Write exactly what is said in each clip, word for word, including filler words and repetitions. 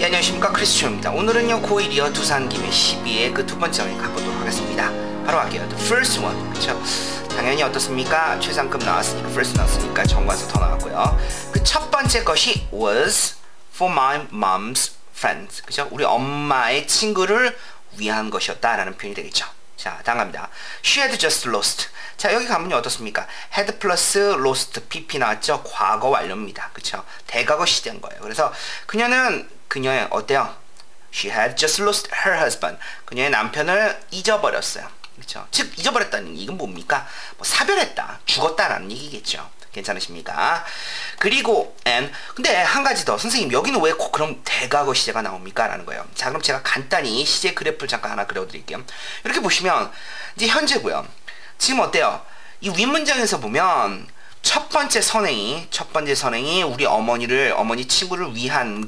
네, 안녕하십니까, 크리스천입니다. 오늘은요 고일이요 두산김의 십이의 그 두 번째 장에 가보도록 하겠습니다. 바로 할게요. The first one. 그쵸? 당연히 어떻습니까? 최상급 나왔으니까, first 나왔으니까 정관서 더 나왔고요. 그 첫 번째 것이 was for my mom's friends. 그죠? 우리 엄마의 친구를 위한 것이었다라는 표현이 되겠죠. 자, 다음 갑니다. She had just lost. 자, 여기 가면요 어떻습니까? had 플러스 lost pp 나왔죠? 과거 완료입니다. 그쵸? 대과거 시제인 거예요. 그래서 그녀는 그녀의 어때요? She had just lost her husband. 그녀의 남편을 잊어버렸어요. 그쵸? 즉 잊어버렸다는 이건 뭡니까? 뭐 사별했다, 죽었다라는 얘기겠죠. 괜찮으십니까? 그리고 and 근데 한 가지 더, 선생님 여기는 왜 꼭 그럼 대과거 시제가 나옵니까? 라는 거예요. 자, 그럼 제가 간단히 시제 그래프를 잠깐 하나 그려드릴게요. 이렇게 보시면 이제 현재고요. 지금 어때요? 이 윗문장에서 보면 첫 번째 선행이 첫 번째 선행이 우리 어머니를 어머니 친구를 위한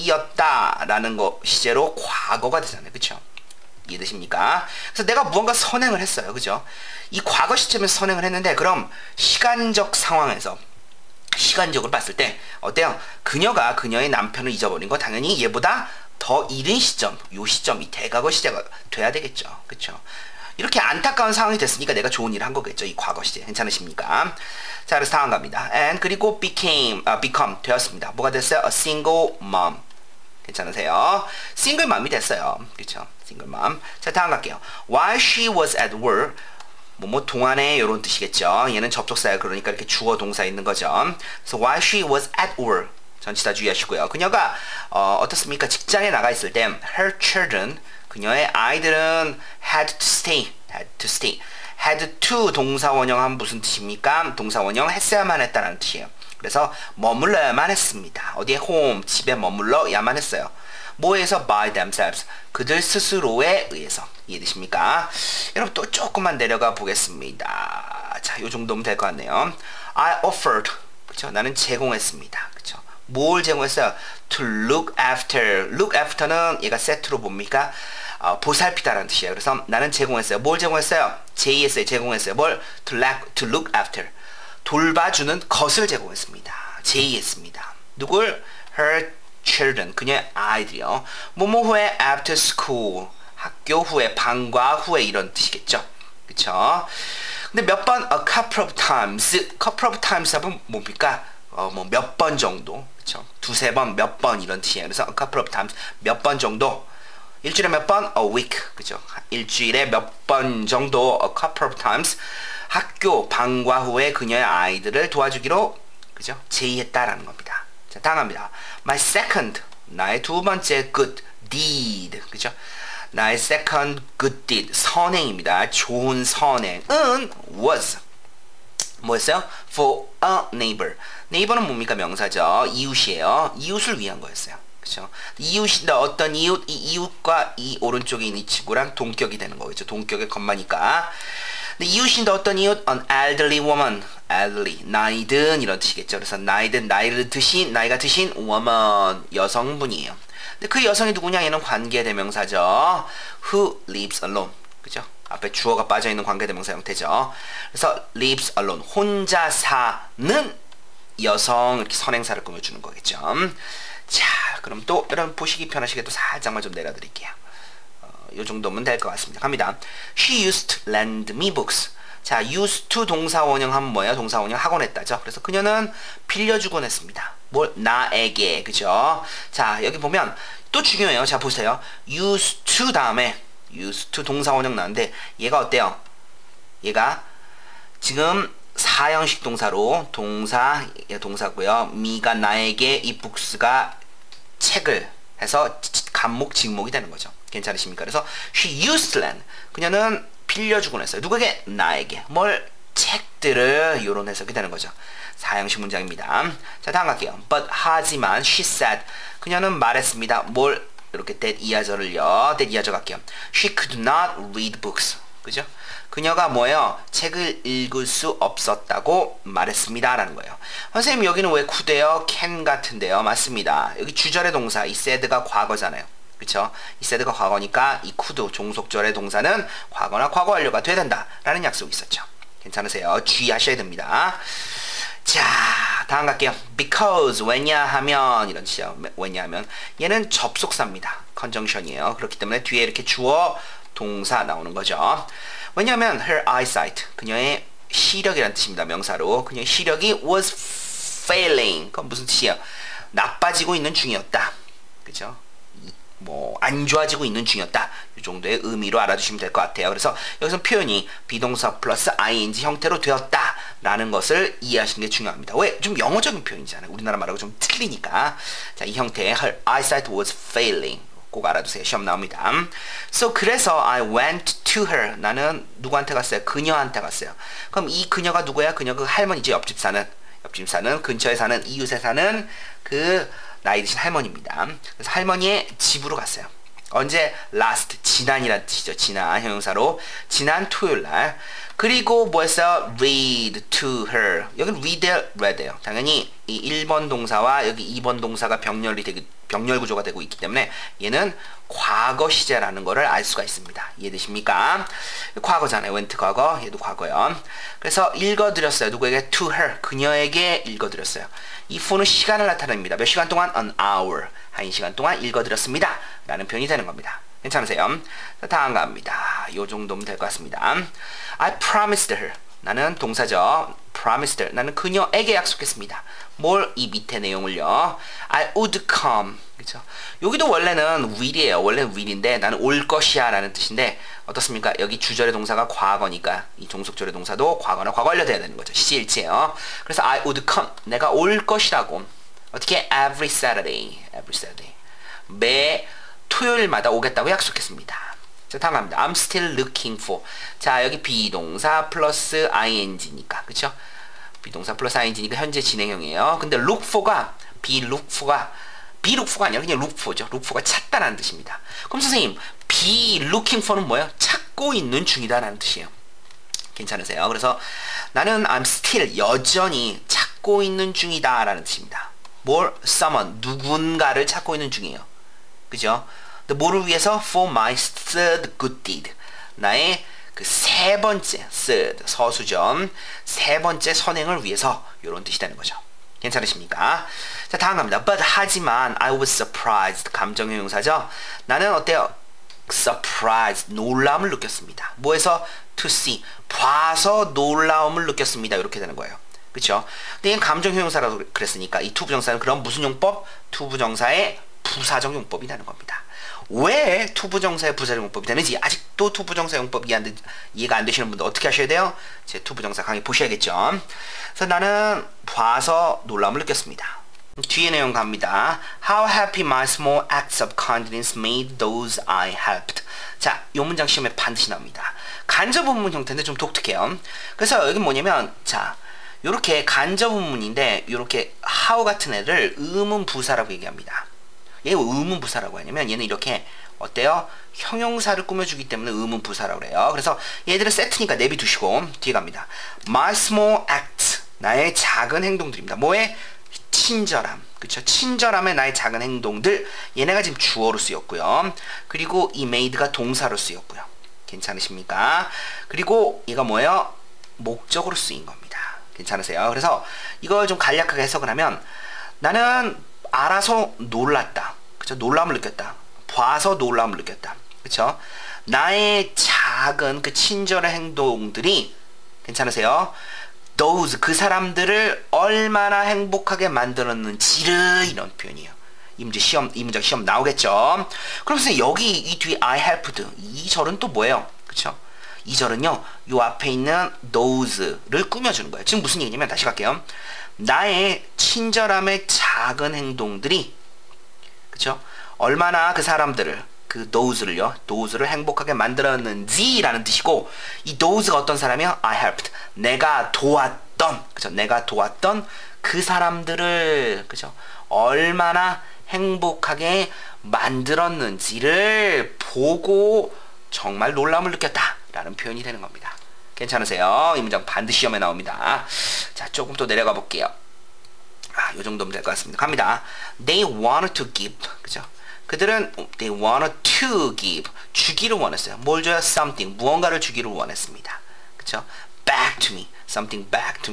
것이었다라는 거 시제로 과거가 되잖아요. 그쵸? 이해되십니까? 그래서 내가 무언가 선행을 했어요. 그죠? 이 과거 시점에서 선행을 했는데, 그럼 시간적 상황에서 시간적으로 봤을 때 어때요? 그녀가 그녀의 남편을 잊어버린 거 당연히 얘보다 더 이른 시점, 요 시점, 이 대과거 시제가 돼야 되겠죠. 그쵸? 이렇게 안타까운 상황이 됐으니까 내가 좋은 일을 한 거겠죠. 이 과거 시제. 괜찮으십니까? 자, 그래서 다음 갑니다. And 그리고 became, uh, become 되었습니다. 뭐가 됐어요? A single mom. 괜찮으세요? 싱글 맘이 됐어요. 그렇죠? 싱글 맘. 자, 다음 갈게요. While she was at work, 뭐뭐 동안에 이런 뜻이겠죠. 얘는 접속사야. 그러니까 이렇게 주어 동사 있는 거죠. 그래서 while she was at work, 전치사 주의하시고요. 그녀가 어, 어떻습니까? 직장에 나가 있을 때 her children, 그녀의 아이들은 had to stay, had to stay, had to 동사 원형은 무슨 뜻입니까? 동사 원형 했어야만 했다는 뜻이에요. 그래서 머물러야만 했습니다. 어디에? home, 집에 머물러야만 했어요. 뭐에서? by themselves, 그들 스스로에 의해서. 이해되십니까? 여러분 또 조금만 내려가 보겠습니다. 자, 요 정도면 될 것 같네요. I offered, 그쵸? 나는 제공했습니다. 그쵸? 뭘 제공했어요? to look after. look after는 얘가 세트로 뭡니까? 어, 보살피다라는 뜻이에요. 그래서 나는 제공했어요. 뭘 제공했어요? 제이했어요. 제공했어요. 뭘? to look, to look after. 돌봐주는 것을 제공했습니다. 제의했습니다. 누굴? her children, 그녀의 아이들이요. 뭐뭐 후에 after school, 학교 후에, 방과 후에 이런 뜻이겠죠. 그쵸? 근데 몇 번? a couple of times. couple of times 하면 뭡니까? 어, 뭐 몇 번 정도. 그쵸? 두세 번, 몇 번 이런 뜻이에요. 그래서 a couple of times, 몇 번 정도. 일주일에 몇 번? a week. 그죠? 일주일에 몇 번 정도, a couple of times. 학교 방과 후에 그녀의 아이들을 도와주기로, 그죠? 제의했다라는 겁니다. 자, 다음 갑니다. My second, 나의 두 번째 good deed, 그죠? 나의 second good deed, 선행입니다. 좋은 선행은 was, 뭐였어요? For a neighbor. neighbor는 뭡니까? 명사죠. 이웃이에요. 이웃을 위한 거였어요. 그죠? 이웃인데 어떤 이웃, 이 이웃과 이 오른쪽에 있는 이 친구랑 동격이 되는 거겠죠. 동격의 것만이니까. 근데 이웃인데 어떤 이웃? An elderly woman. elderly, 나이 든 이런 뜻이겠죠. 그래서 나이 든, 나이를 드신, 나이가 드신 woman, 여성분이에요. 근데 그 여성이 누구냐? 얘는 관계대명사죠. Who lives alone. 그죠? 앞에 주어가 빠져있는 관계대명사 형태죠. 그래서 lives alone, 혼자 사는 여성, 이렇게 선행사를 꾸며주는 거겠죠. 자, 그럼 또 여러분 보시기 편하시게 또 살짝만 좀 내려드릴게요. 이 정도면 될 것 같습니다. 갑니다. She used to lend me books. 자, used to 동사 원형 하면 뭐예요? 동사 원형 학원 했다죠. 그래서 그녀는 빌려주곤 했습니다. 뭘? 나에게. 그죠? 자, 여기 보면 또 중요해요. 자, 보세요. used to 다음에 used to 동사 원형 나왔는데 얘가 어때요? 얘가 지금 사형식 동사로 동사, 동사고요. me가 나에게, 이 books가 책을 해서 간목, 직목이 되는 거죠. 괜찮으십니까? 그래서 she used to lend, 그녀는 빌려주곤 했어요. 누구에게? 나에게. 뭘? 책들을. 요런 해석이 되는 거죠. 사형식 문장입니다. 자, 다음 갈게요. But 하지만 she said, 그녀는 말했습니다. 뭘? 이렇게 that 이하절을요. that 이하절 갈게요. She could not read books. 그죠? 그녀가 뭐예요? 책을 읽을 수 없었다고 말했습니다. 라는 거예요. 선생님 여기는 왜 could예요? can 같은데요. 맞습니다. 여기 주절의 동사, 이 said가 과거잖아요. 그쵸? 이 said가 과거니까 이 could 종속절의 동사는 과거나 과거 완료가 돼야 된다 라는 약속이 있었죠. 괜찮으세요? 주의하셔야 됩니다. 자, 다음 갈게요. because 왜냐하면 이런 뜻이요. 왜냐하면 얘는 접속사입니다. conjunction이에요. 그렇기 때문에 뒤에 이렇게 주어 동사 나오는 거죠. 왜냐하면 her eyesight 그녀의 시력이란 뜻입니다. 명사로 그녀의 시력이 was failing. 그건 무슨 뜻이에요? 나빠지고 있는 중이었다. 그죠? 뭐 안 좋아지고 있는 중이었다. 이 정도의 의미로 알아두시면 될 것 같아요. 그래서 여기서 표현이 비동사 플러스 아이엔지 형태로 되었다 라는 것을 이해하시는 게 중요합니다. 왜? 좀 영어적인 표현이잖아요. 우리나라 말하고 좀 틀리니까. 자, 이 형태의 her eyesight was failing 꼭 알아두세요. 시험 나옵니다. So 그래서 I went to her. 나는 누구한테 갔어요? 그녀한테 갔어요. 그럼 이 그녀가 누구야? 그녀 그 할머니죠. 옆집 사는 옆집 사는 근처에 사는 이웃에 사는 그 나이 드신 할머니입니다. 그래서 할머니의 집으로 갔어요. 언제? last, 지난이라는 뜻이죠. 지난, 형용사로. 지난 토요일 날. 그리고 뭐 했어요? read to her. 여기는 read, read예요. 당연히 이 일 번 동사와 여기 이 번 동사가 병렬이 되기, 병렬 구조가 되고 있기 때문에 얘는 과거 시제라는 거를 알 수가 있습니다. 이해되십니까? 과거잖아요. went 과거, 얘도 과거요. 그래서 읽어드렸어요. 누구에게? to her. 그녀에게 읽어드렸어요. 이 for는 시간을 나타냅니다. 몇 시간 동안? an hour. 한 시간 동안 읽어드렸습니다. 라는 표현이 되는 겁니다. 괜찮으세요? 자, 다음 갑니다. 요 정도면 될 것 같습니다. I promised her. 나는 동사죠. promised her. 나는 그녀에게 약속했습니다. 뭘? 이 밑에 내용을요. I would come. 그쵸? 여기도 원래는 will이에요. 원래는 will인데 나는 올 것이야 라는 뜻인데 어떻습니까? 여기 주절의 동사가 과거니까 이 종속절의 동사도 과거나 과거 완료돼야 되는 거죠. 시일체예요. 그래서 I would come. 내가 올 것이라고. 어떻게? Every Saturday. Every Saturday. 매 토요일마다 오겠다고 약속했습니다. 자, 다음 갑니다. I'm still looking for. 자, 여기 비동사 플러스 ing니까. 그쵸? 비동사 플러스 ing니까 현재 진행형이에요. 근데 look for가, be look for가, be look for가 아니라 그냥 look for죠. look for가 찾다라는 뜻입니다. 그럼 선생님, be looking for는 뭐예요? 찾고 있는 중이다라는 뜻이에요. 괜찮으세요? 그래서 나는 I'm still 여전히 찾고 있는 중이다라는 뜻입니다. 뭘? someone, 누군가를 찾고 있는 중이에요. 그죠? 근데 뭐를 위해서? For my third good deed. 나의 그 세 번째 third 서수점 세 번째 선행을 위해서 이런 뜻이 되는 거죠. 괜찮으십니까? 자, 다음 갑니다. But 하지만 I was surprised. 감정형 용사죠. 나는 어때요? surprised. 놀라움을 느꼈습니다. 뭐에서? to see. 봐서 놀라움을 느꼈습니다. 이렇게 되는 거예요. 그쵸? 근데 얘는 감정형 용사라고 그랬으니까 이 투부정사는 그럼 무슨 용법? 투부정사의 부사적 용법이 되는 겁니다. 왜 투부정사의 부사적 용법이 되는지 아직도 투부정사 용법 이해 안 되, 이해가 안 되시는 분들 어떻게 하셔야 돼요? 제 투부정사 강의 보셔야겠죠. 그래서 나는 봐서 놀라움을 느꼈습니다. 뒤에 내용 갑니다. How happy my small acts of kindness made those I helped. 자, 이 문장 시험에 반드시 나옵니다. 간접 의문 형태인데 좀 독특해요. 그래서 여기 뭐냐면 자, 요렇게 간접 의문인데 요렇게 how 같은 애를 의문 부사라고 얘기합니다. 얘 의문 부사라고 하냐면 얘는 이렇게 어때요? 형용사를 꾸며주기 때문에 의문 부사라고 그래요. 그래서 얘들은 세트니까 내비두시고 뒤에 갑니다. My small act. 나의 작은 행동들입니다. 뭐에? 친절함. 그쵸? 친절함의 나의 작은 행동들. 얘네가 지금 주어로 쓰였고요. 그리고 이 made가 동사로 쓰였고요. 괜찮으십니까? 그리고 얘가 뭐예요? 목적으로 쓰인 겁니다. 괜찮으세요? 그래서 이걸 좀 간략하게 해석을 하면 나는 알아서 놀랐다. 그쵸? 놀람을 느꼈다. 봐서 놀람을 느꼈다. 그쵸? 나의 작은 그 친절한 행동들이 괜찮으세요? those 그 사람들을 얼마나 행복하게 만들었는지를 이런 표현이에요. 이 문제 시험 이 문장 시험 나오겠죠. 그럼 선생님 여기 이 뒤에 I helped 이 절은 또 뭐예요? 그쵸? 이 절은요 요 앞에 있는 those를 꾸며주는 거예요. 지금 무슨 얘기냐면 다시 갈게요. 나의 친절함의 작은 행동들이 그쵸? 얼마나 그 사람들을 그 those를요 those를 행복하게 만들었는지 라는 뜻이고 이 those가 어떤 사람이요? I helped 내가 도왔던 그쵸? 내가 도왔던 그 사람들을 그쵸? 얼마나 행복하게 만들었는지를 보고 정말 놀람을 느꼈다 라는 표현이 되는 겁니다. 괜찮으세요? 이 문장 반드시 시험에 나옵니다. 자, 조금 더 내려가 볼게요. 아, 요 정도면 될 것 같습니다. 갑니다. They wanted to give. 그죠? 그들은 they wanted to give. 주기를 원했어요. 뭘 줘요? Something. 무언가를 주기를 원했습니다. 그죠? Back to me. Something back to me.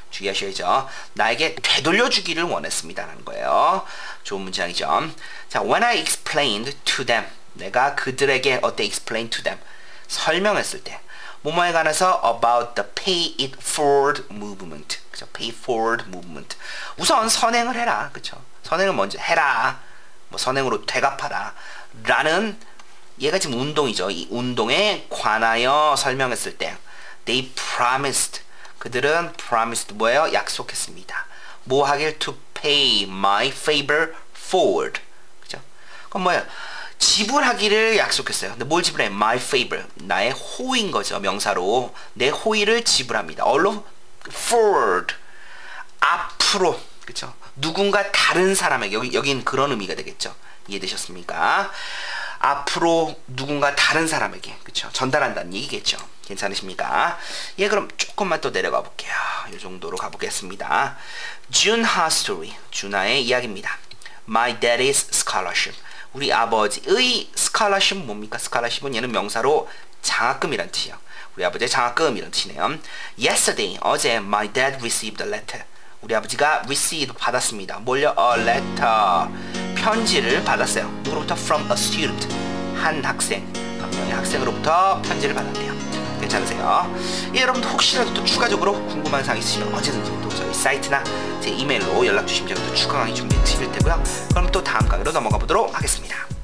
주의하셔야죠. 나에게 되돌려주기를 원했습니다라는 거예요. 좋은 문장이죠. 자, when I explained to them, 내가 그들에게 어때 explain to them, 설명했을 때 뭐뭐에 관해서 about the pay it forward movement, 그죠? pay forward movement. 우선 선행을 해라, 그죠? 선행을 먼저 해라. 뭐 선행으로 되갚아라. 라는 얘가 지금 운동이죠. 이 운동에 관하여 설명했을 때 they promised, 그들은 promised 뭐예요? 약속했습니다. 뭐 하길? to pay my favor forward. 그죠? 그럼 뭐예요? 지불하기를 약속했어요. 근데 뭘 지불해? my favor. 나의 호의인 거죠. 명사로. 내 호의를 지불합니다. 얼로? forward. 앞으로. 그쵸? 누군가 다른 사람에게. 여기, 여긴 그런 의미가 되겠죠. 이해되셨습니까? 앞으로 누군가 다른 사람에게. 그쵸? 전달한다는 얘기겠죠. 괜찮으십니까? 예, 그럼 조금만 또 내려가 볼게요. 이 정도로 가보겠습니다. 준하 스토리. 준하의 이야기입니다. My daddy's scholarship. 우리 아버지의 scholarship 뭡니까? scholarship은 얘는 명사로 장학금이란 뜻이에요. 우리 아버지의 장학금 이런 뜻이네요. Yesterday, 어제 my dad received a letter. 우리 아버지가 receive 받았습니다. 뭘요? a letter. 편지를 받았어요. 누구로부터? from a student. 한 학생. 한 명의 학생으로부터 편지를 받았대요. 괜찮으세요? 예, 여러분도 혹시라도 또 추가적으로 궁금한 사항 있으시면 언제든지 또 저희 사이트나 제 이메일로 연락 주시면 제가 또 추가 강의 준비해 드릴 테고요. 그럼 또 다음 강의로 넘어가 보도록 하겠습니다.